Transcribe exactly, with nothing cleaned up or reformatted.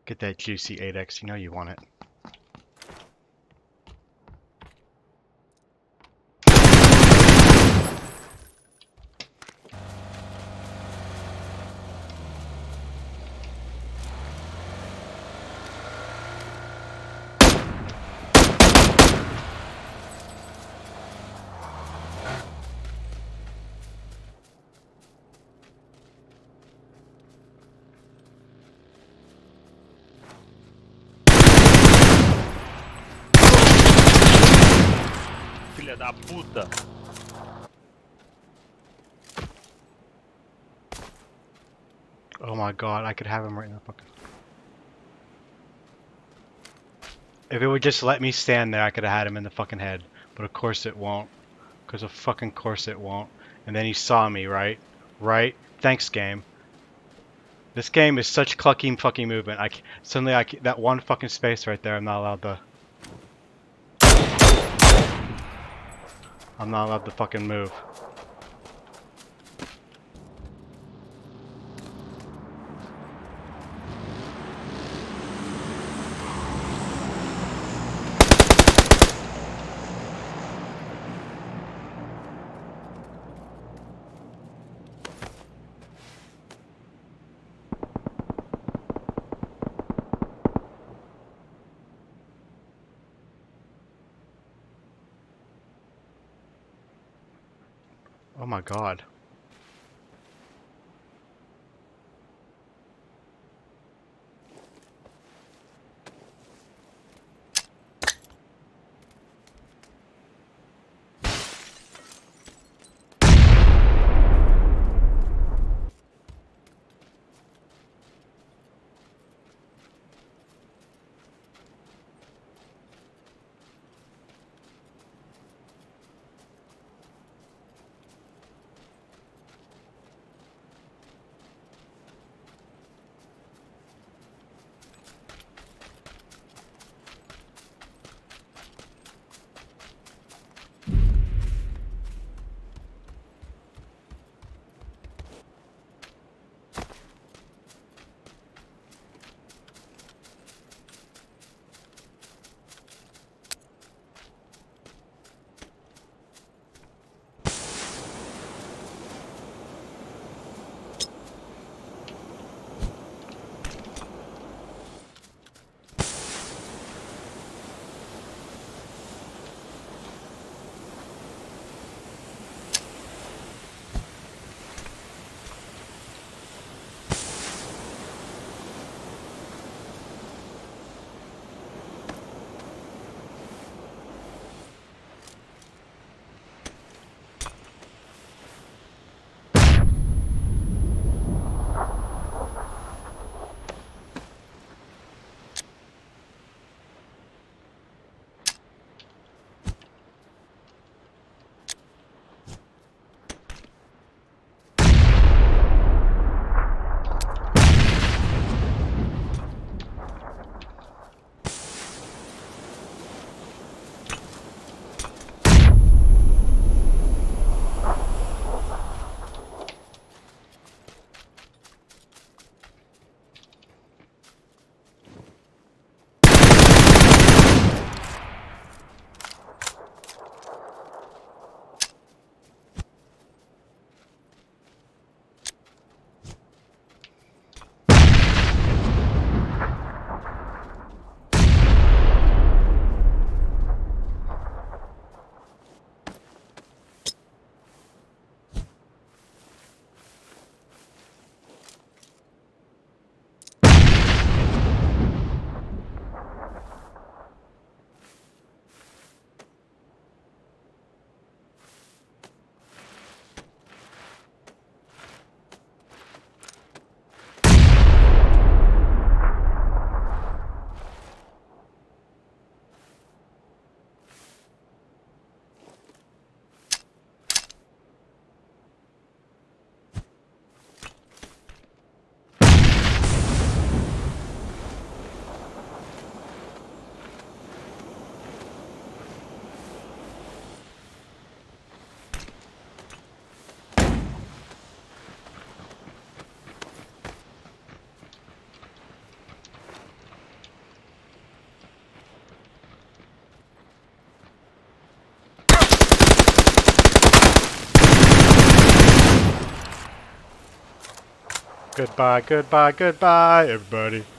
Get that juicy eight X, you know you want it. Filha da puta! Oh my god, I could have him right in the fucking... If it would just let me stand there, I could have had him in the fucking head. But of course it won't. Because of fucking course it won't. And then he saw me, right? Right? Thanks, game. This game is such clucky fucking movement. I c suddenly I c that one fucking space right there, I'm not allowed to... I'm not allowed to fucking move. Oh my god. Goodbye, goodbye, goodbye, everybody.